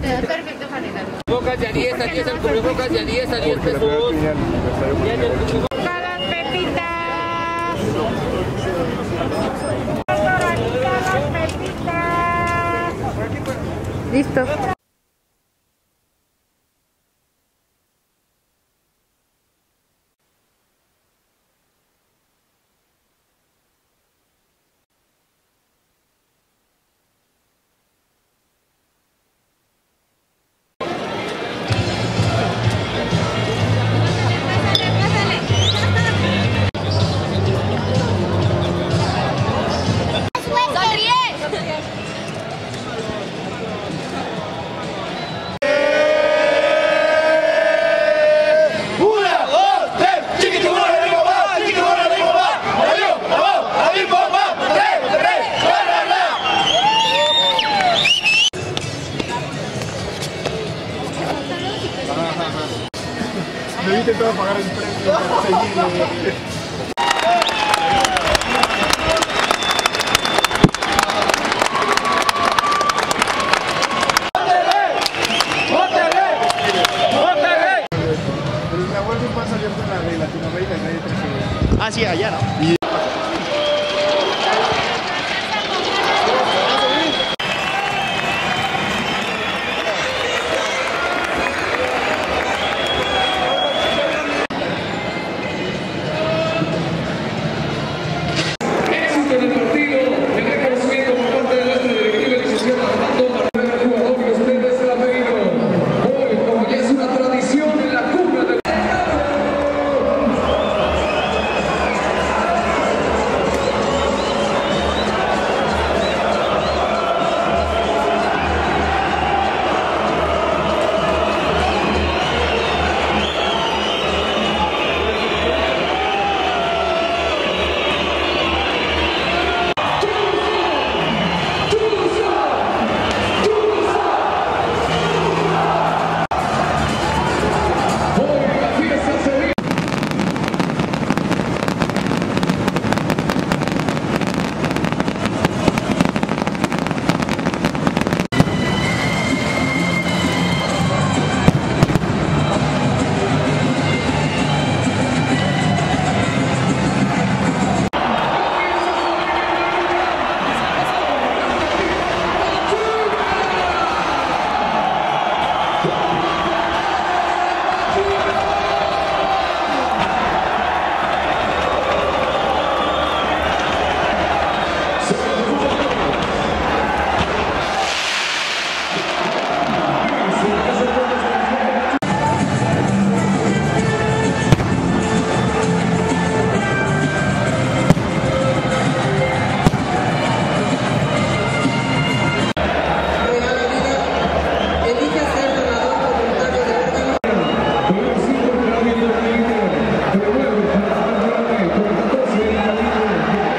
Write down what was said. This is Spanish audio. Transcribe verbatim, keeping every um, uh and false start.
Perfecto, Fanita. Bocas de a diez, a diez el cubrebocas, de a diez, a diez pesos. Las pepitas. Las pepitas. Listo. Me he intentado pagar el precio para seguirlo. Pero mi abuelo más salió con la de Latinoamérica en vez de tres. Ah, sí, allá, ¿no? Y